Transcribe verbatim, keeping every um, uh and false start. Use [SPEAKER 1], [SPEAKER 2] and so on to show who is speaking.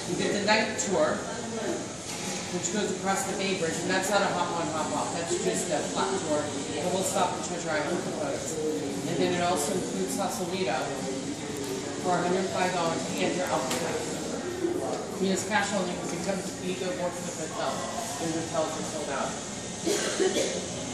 [SPEAKER 1] You get the night tour, which goes across the Bay Bridge, and that's not a hop on, hop off. That's just a flat tour. But we'll stop in Treasure Island for photos. And then it also includes Sausalito for one hundred five dollars and your alcohol. You use cash only because it comes you go more to the hotel. Your hotels are sold out.